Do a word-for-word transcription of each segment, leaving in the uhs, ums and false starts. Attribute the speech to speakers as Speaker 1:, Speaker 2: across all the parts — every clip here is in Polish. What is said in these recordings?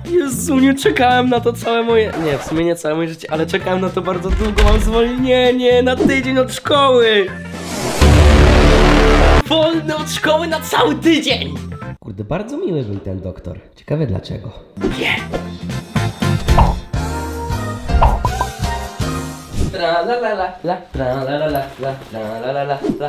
Speaker 1: Jezu, nie czekałem na to całe moje... Nie, w sumie nie całe moje życie, ale czekałem na to bardzo długo. Mam zwolnienie na tydzień od szkoły. Wolny od szkoły na cały tydzień. Kurde, bardzo miły był ten doktor. Ciekawe dlaczego. Nie. Tra la la la la, tra la la la la, tra la la la la.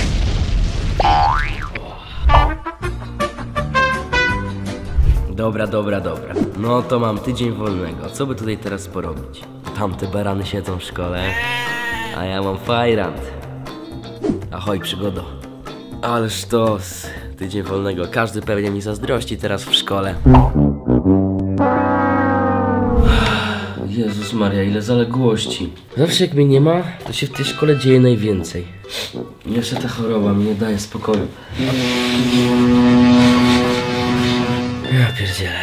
Speaker 1: Dobra, dobra, dobra. No to mam tydzień wolnego. Co by tutaj teraz porobić? Tamte barany siedzą w szkole, a ja mam fajrant. Ahoj, przygodo. Ale sztos. Tydzień wolnego. Każdy pewnie mi zazdrości teraz w szkole. Jezus Maria, ile zaległości. Zawsze jak mnie nie ma, to się w tej szkole dzieje najwięcej. Jeszcze ta choroba mi nie daje spokoju. Ja pierdzielę.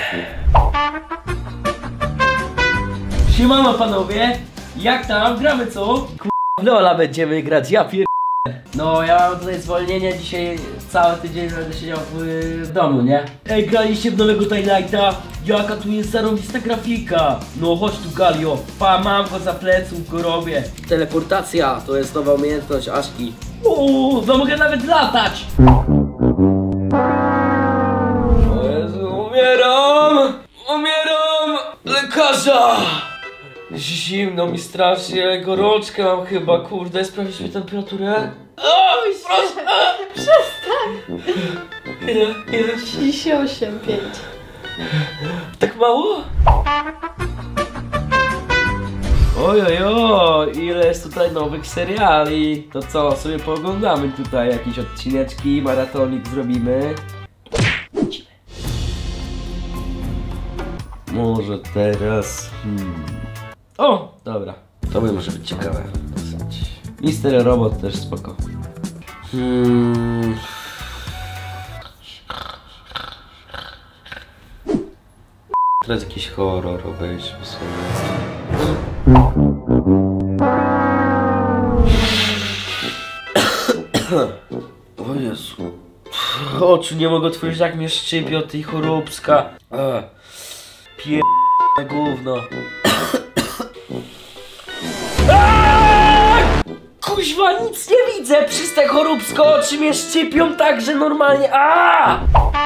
Speaker 1: Siemano panowie, jak tam? Gramy co? K***a, Lola będziemy grać, ja pier... No ja mam tutaj zwolnienie, dzisiaj cały tydzień będę siedział w, w domu, nie? Ej, graliście w nowego Twilighta? Jaka tu jest zarąbista grafika! No chodź tu Galio, pa, mam go za pleców, go robię. Teleportacja, to jest nowa umiejętność Aszki. Uuu, no mogę nawet latać! O Jezu, umieram! Umieram! Lekarza! Zimno mi strasznie, gorączkę mam chyba, kurde, sprawdzisz mi temperaturę? O, proszę!
Speaker 2: Przestań!
Speaker 1: Ile? Ile?
Speaker 2: trzydzieści osiem, pięć.
Speaker 1: Tak mało? Ojojo, ile jest tutaj nowych seriali. To co, sobie pooglądamy tutaj jakieś odcineczki, maratonik zrobimy. Może teraz... Hmm. O, dobra. To by może być ciekawe. Mister Robot też spoko. Hmm. Teraz jakiś horror obejrzmy sobie. O Jezu. Oczu nie mogę otworzyć, jak mnie szczypie od tej choróbska. Pier... gówno. Kuźwa, nic nie widzę! Przez te choróbsko oczy mnie szczypią tak, że normalnie... Aaaa!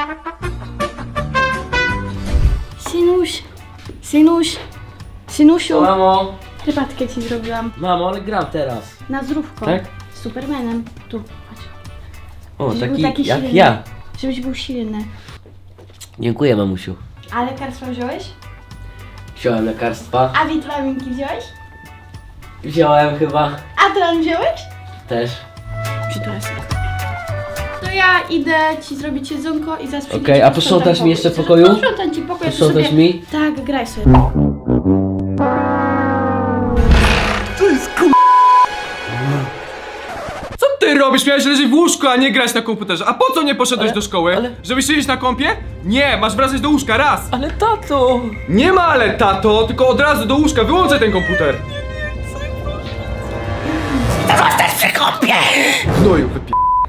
Speaker 2: Synuś, Synuś, Synusiu.
Speaker 1: Mamo.
Speaker 2: Herbatkę ci zrobiłam.
Speaker 1: Mamo, ale gram teraz.
Speaker 2: Na zdrówko.
Speaker 1: Tak?
Speaker 2: Z Supermanem. Tu, chodź.
Speaker 1: O,
Speaker 2: Żebyś
Speaker 1: taki,
Speaker 2: był taki
Speaker 1: jak
Speaker 2: silny.
Speaker 1: ja.
Speaker 2: Żebyś był silny.
Speaker 1: Dziękuję, mamusiu.
Speaker 2: A lekarstwa wziąłeś?
Speaker 1: Wziąłem lekarstwa.
Speaker 2: A witaminki wziąłeś?
Speaker 1: Wziąłem chyba.
Speaker 2: A tran wziąłeś?
Speaker 1: Też.
Speaker 2: Przytulasek. To ja idę ci zrobić jedzonko i zaraz
Speaker 1: Okej, okay, a posprzątasz mi jeszcze w pokoju?
Speaker 2: Posprzątam ci pokój.
Speaker 1: Posprzątasz
Speaker 2: sobie...
Speaker 1: mi?
Speaker 2: Tak, graj sobie.
Speaker 3: To jest ku... Co ty robisz? Miałeś leżeć w łóżku, a nie grać na komputerze. A po co nie poszedłeś
Speaker 1: Ale-
Speaker 3: do szkoły?
Speaker 1: ale-
Speaker 3: Żeby siedzieć na kompie? Nie, masz wracać do łóżka, raz!
Speaker 1: Ale tato!
Speaker 3: Nie ma ale, tato, tylko od razu do łóżka, wyłączaj ten komputer!
Speaker 1: To zostać przy kąpie!
Speaker 3: Gnoju, wypie...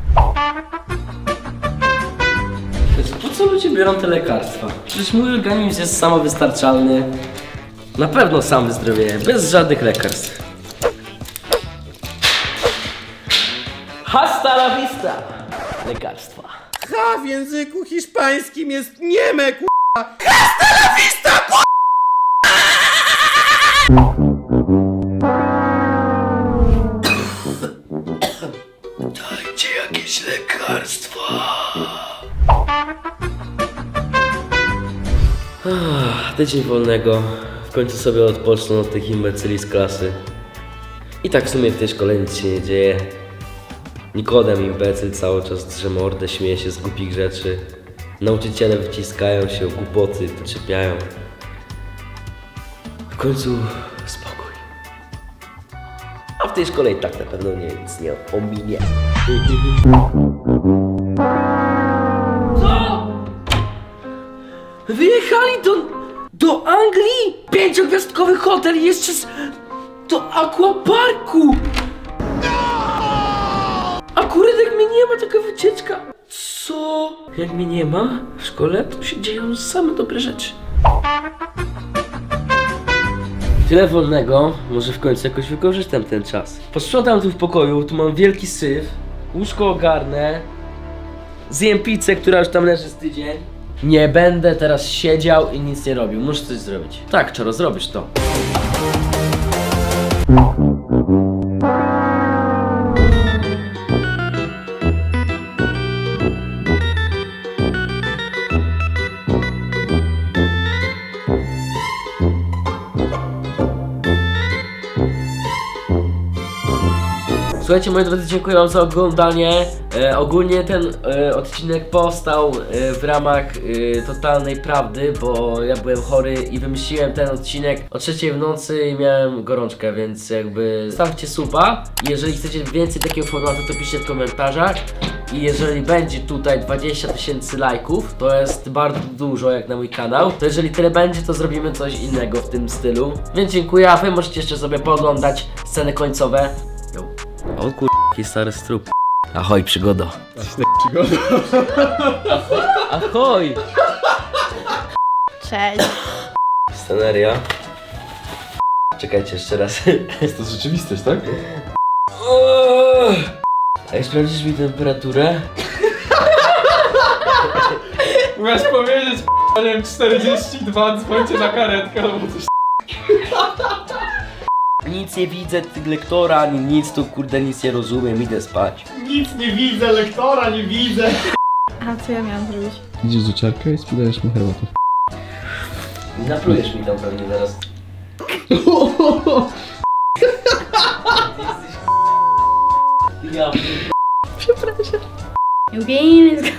Speaker 1: Po co ludzie biorą te lekarstwa? Przecież mój organizm jest samowystarczalny. Na pewno sam wyzdrowieje, bez żadnych lekarstw. Hasta la vista! Lekarstwa.
Speaker 4: H w języku hiszpańskim jest nieme, k***a! Hasta la vista, k***a!
Speaker 1: Dajcie jakieś lekarstwa. Tydzień wolnego. W końcu sobie odpocznę od tych imbecyli z klasy. I tak w sumie w tej szkole nic się nie dzieje. Nikodem imbecyl cały czas drze mordę, śmieje się z głupich rzeczy. Nauczyciele wyciskają się o głupoty, doczepiają. W końcu spokój. A w tej szkole i tak na pewno nic nie ominie. Co? Wyjechali do, do Anglii? Pięciogwiazdkowy hotel jeszcze z, do aquaparku. Akurat jak mnie nie ma, taka wycieczka. Co? Jak mnie nie ma w szkole, to się dzieją same dobre rzeczy. Tyle wolnego, może w końcu jakoś wykorzystam ten czas. Posprzątam tu w pokoju, tu mam wielki syf, łóżko ogarnę, zjem pizzę, która już tam leży z tydzień. Nie będę teraz siedział i nic nie robił, muszę coś zrobić. Tak, Czaro, zrobisz to. Słuchajcie, moi drodzy, dziękuję wam za oglądanie. E, ogólnie ten e, odcinek powstał e, w ramach e, totalnej prawdy, bo ja byłem chory i wymyśliłem ten odcinek o trzeciej w nocy i miałem gorączkę, więc jakby stawcie suba. Jeżeli chcecie więcej takiego formatu, to piszcie w komentarzach. I jeżeli będzie tutaj dwadzieścia tysięcy lajków, to jest bardzo dużo jak na mój kanał, to jeżeli tyle będzie, to zrobimy coś innego w tym stylu. Więc dziękuję, a wy możecie jeszcze sobie pooglądać sceny końcowe. Yo. O kur... jaki stary strup. Ahoj, przygodo.
Speaker 3: Przygoda.
Speaker 1: Ahoj!
Speaker 2: Cześć.
Speaker 1: Sceneria. Czekajcie jeszcze raz.
Speaker 3: Jest to rzeczywistość, tak?
Speaker 1: Ej, sprawdzisz mi temperaturę?
Speaker 3: Umiesz powiedzieć, nie wiem, czterdzieści dwa, dzwońcie na karetkę albo coś.
Speaker 1: Nic nie widzę, ty lektora, ani nic tu, kurde, nic nie rozumiem, idę spać.
Speaker 4: Nic nie widzę, lektora nie widzę.
Speaker 2: A co ja miałam zrobić?
Speaker 3: Idziesz do czarka i sprzedajesz mu herbatę.
Speaker 1: Naplujesz mi tam pewnie zaraz. Ja
Speaker 2: Przepraszam. Eugene is...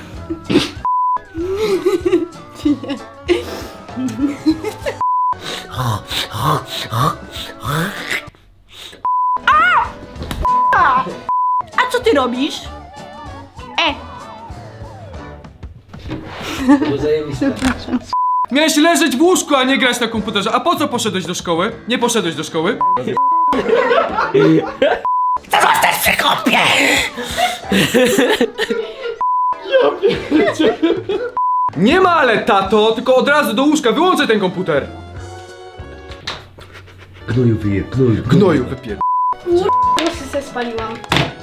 Speaker 2: A co ty robisz? E!
Speaker 1: było zajebiste.
Speaker 3: Miałeś leżeć w łóżku, a nie grać na komputerze. A po co poszedłeś do szkoły? Nie poszedłeś do szkoły? Nie ma ale, tato, tylko od razu do łóżka, wyłączę ten komputer.
Speaker 1: Gnoju wyje, gnoju.
Speaker 3: Gnoju, wypier...
Speaker 2: Włosy se spaliłam.